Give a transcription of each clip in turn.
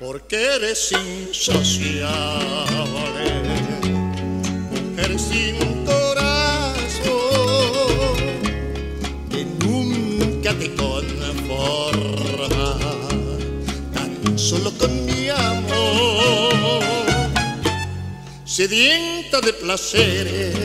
porque eres insociable, mujer sin corazón, que nunca te conforma, tan solo con mi amor, sedienta de placeres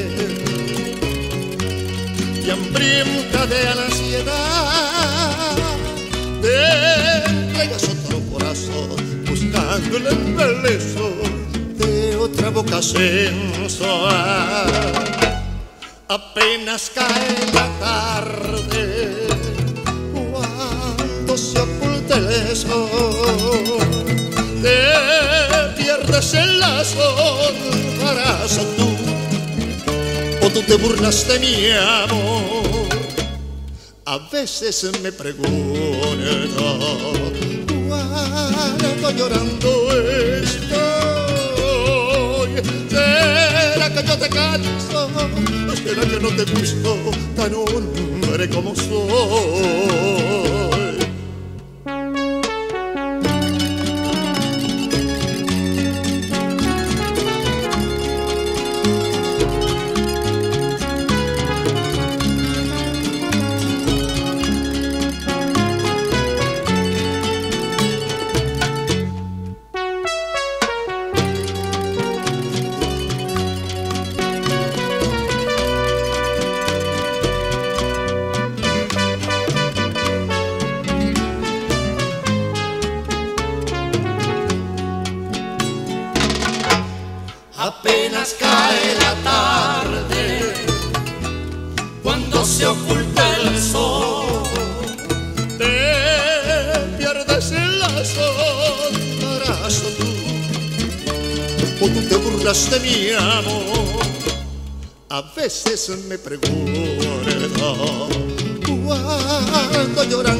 y hambrienta de ansiedad, te entregas otro corazón buscando el embeleso de otra boca sensual. Apenas cae la tarde, cuando se oculta el sol, te pierdes en la sombra tú, o tú te burlas de mi amor. A veces me pregunto cuando llorando estoy. ¿Será que yo te canso? ¿Será que no te gusto tan hombre como soy? Apenas cae la tarde, cuando se oculta el sol, te pierdes en las sombras tú, o tú te burlas de mi amor. A veces me pregunto cuando lloran